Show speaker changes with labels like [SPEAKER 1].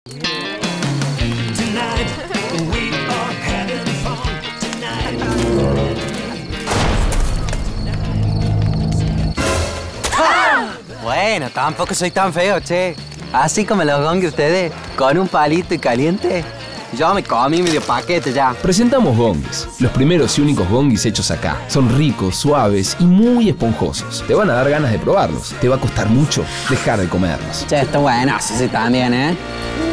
[SPEAKER 1] Bueno, tampoco soy tan feo, che. Así como los gongs de ustedes, con un palito y caliente. Yo me comí medio paquete ya.
[SPEAKER 2] Presentamos gonguis, los primeros y únicos gonguis hechos acá. Son ricos, suaves y muy esponjosos. Te van a dar ganas de probarlos. Te va a costar mucho dejar de comerlos.
[SPEAKER 1] Che, está buenazo, sí, también, ¿eh?